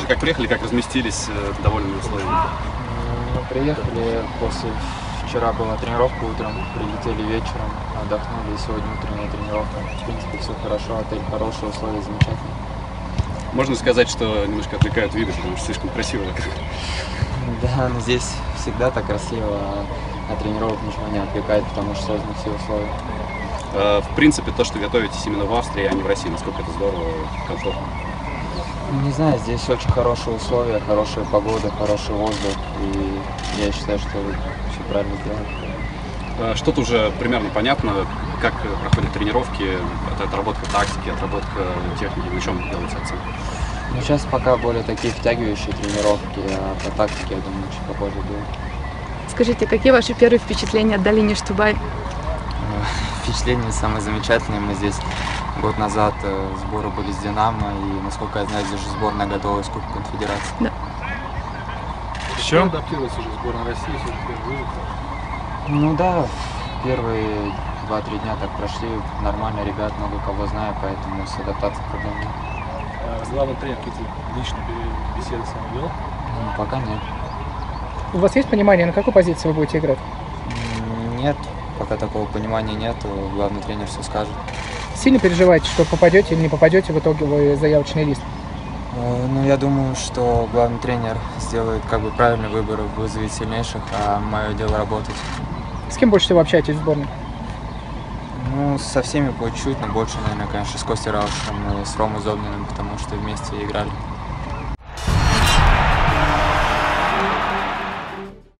Расскажи, как приехали, как разместились, довольны условиями? Мы приехали вчера была тренировка утром, прилетели вечером, отдохнули, и сегодня утренняя тренировка. В принципе, все хорошо, отель хороший, условия замечательные. Можно сказать, что немножко отвлекают виды, потому что слишком красиво. Да, но здесь всегда так красиво, а от тренировок ничего не отвлекает, потому что созданы все условия. В принципе, то, что готовитесь именно в Австрии, а не в России, насколько это здорово, комфортно? Не знаю, здесь очень хорошие условия, хорошая погода, хороший воздух, и я считаю, что все правильно сделано. Что-то уже примерно понятно, как проходят тренировки, это отработка тактики, отработка техники, на чем делается акцент? Ну, сейчас пока более такие втягивающие тренировки, а по тактике, я думаю, чуть попозже будет. Скажите, какие ваши первые впечатления от долины Штубай? Впечатления самые замечательные. Мы здесь год назад сборы были с «Динамо», и, насколько я знаю, здесь же сборная готовилась к Кубку Конфедерации. Да. Еще адаптировалась уже сборная России, все-таки. Ну да, первые 2-3 дня так прошли, нормально, ребят, много кого знаю, поэтому с адаптацией проблем нет. С главным тренером какие-то личные беседы с вами вел? Пока нет. У вас есть понимание, на какой позиции вы будете играть? Нет, пока такого понимания нет, главный тренер все скажет. Сильно переживаете, что попадете или не попадете в итоге в заявочный лист? Ну, я думаю, что главный тренер сделает правильный выбор, вызовет сильнейших, а мое дело работать. С кем больше всего общаетесь в сборной? Ну, со всеми по чуть-чуть, но больше, наверное, конечно, с Костей Раушем и с Ромой Зобниным, потому что вместе играли.